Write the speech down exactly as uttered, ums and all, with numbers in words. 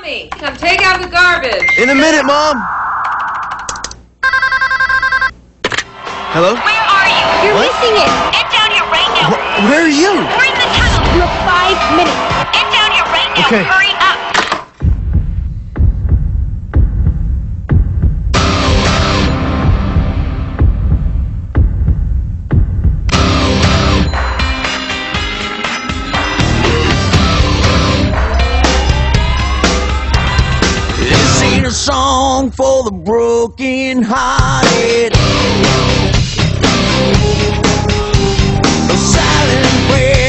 Tommy, come take out the garbage. In a minute, Mom. Hello? Where are you? You're What? missing it. Get down here right now. Wh- where are you? We're in the tunnel. You have five minutes. Get down here right now. Okay. Hurry up. This ain't a song for the broken hearted. A silent prayer